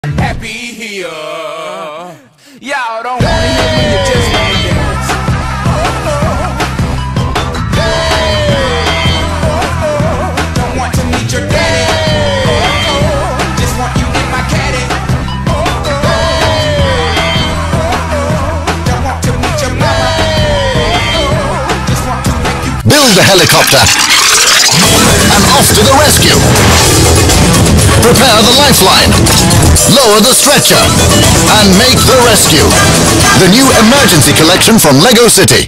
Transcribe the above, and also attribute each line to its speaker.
Speaker 1: happy here. Y'all don't wanna hear me, you just wanna dance. Don't want to meet your daddy. Just want you in my caddy. Don't want to meet your mama. Just want to make you
Speaker 2: Build the helicopter and off to the rescue. Prepare the lifeline, lower the stretcher, and make the rescue. The new emergency collection from LEGO City.